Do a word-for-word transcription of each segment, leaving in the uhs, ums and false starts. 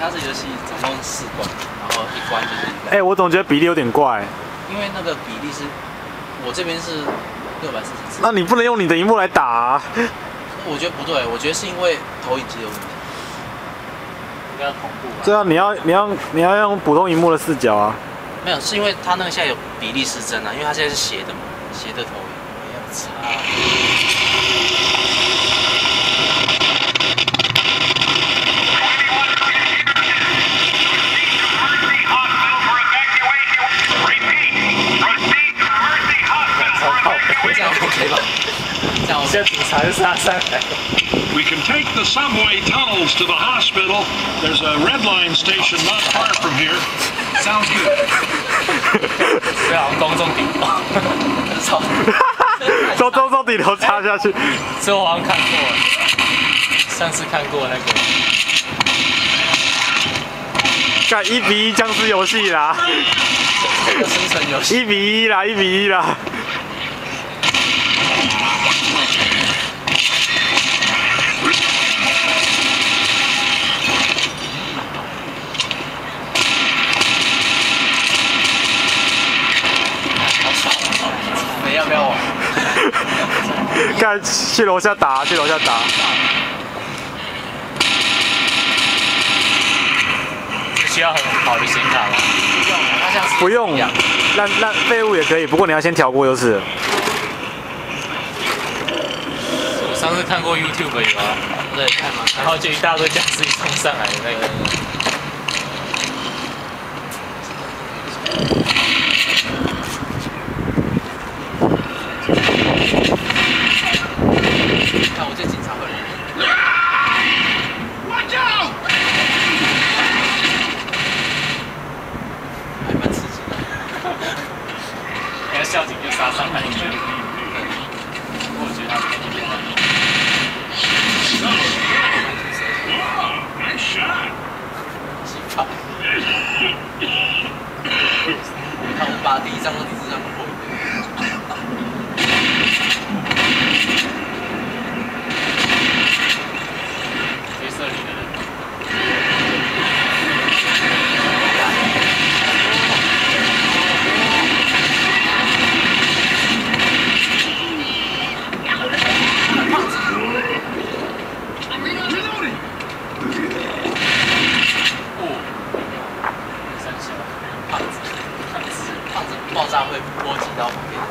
它这游戏总共四关，然后一关就是。 哎、欸，我总觉得比例有点怪。 因为那个比例是，我这边是六百四十次。 那你不能用你的荧幕来打啊。 我觉得不对，我觉得是因为投影机的问题。应该要同步吧？ 对啊，你要你要你要用普通荧幕的视角啊。 没有，是因为它那个现在有比例失真啊，因为它现在是斜的嘛，斜的投影。没有差。这样 OK 吧？这样我现在警察就杀上来。 We can take the subway tunnels to the hospital. There's a red line station not far from here. Sounds good. 对啊，公众顶楼。操！ 从公众顶楼插下去。 这我好像看过了，上次看过那个。 干一比一僵尸游戏啦！ 这个生存游戏。 一比一啦，一比一啦。 要不要玩？ 看去楼下打，去楼下打。 需要很好的显卡吗？不用，它像是不用，烂烂废物也可以，不过你要先调过就是。 我上次看过 YouTube 有啊，对，看嘛，然后就一大堆僵尸冲上来的那个。看我这警察会。Watch out！ 还蛮刺激的。然后校警就杀上来一个。我觉得他们那边。气泡。看我把第一张和第四张破。这里的人，哦，三小胖子，胖子，胖子爆炸会波及到旁边。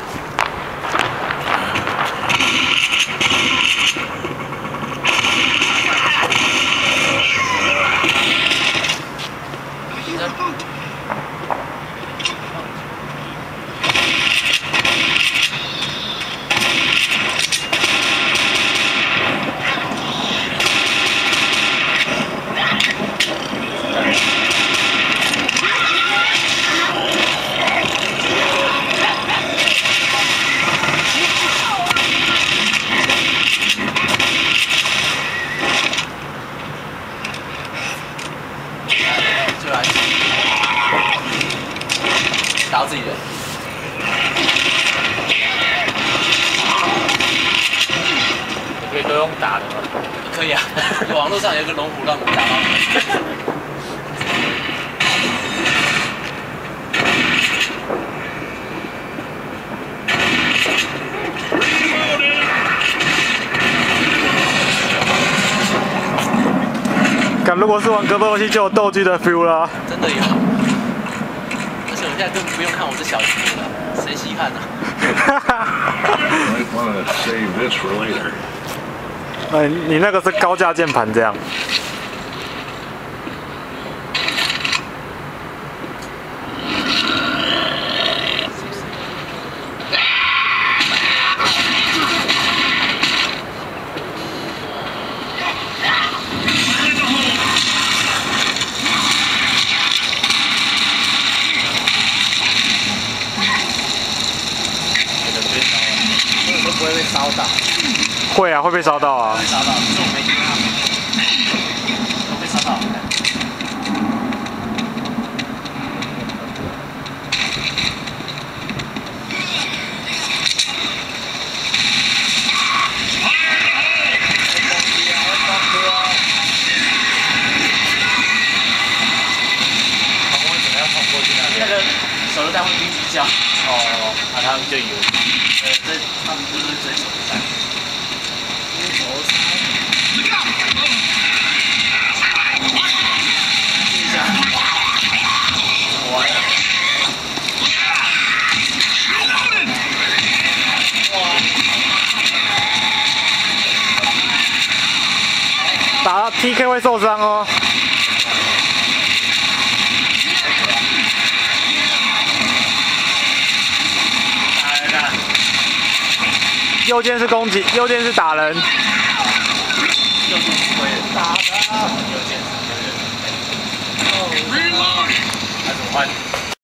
打到自己人。你可以都用打的吗？可以啊，网络上有一个龙虎让我打到你。 看，如果是玩格斗游戏，就有斗具的 feel 啦。 真的有。而且我现在根本不用看我这小屏幕了，谁稀罕呢？ 哎，你那个是高价键盘这样。 不会被烧到。 会啊，会被烧到啊。 会烧到，可是我没听到。会被烧到。 会停止叫。哦，那他们就以为，呃，这他们就是追求赛。头三。试一下。完了。 打到 P K 会受伤哦。右键是攻击，右键是打人。 右键是推人，打他。右键是推人。哦，还怎么换？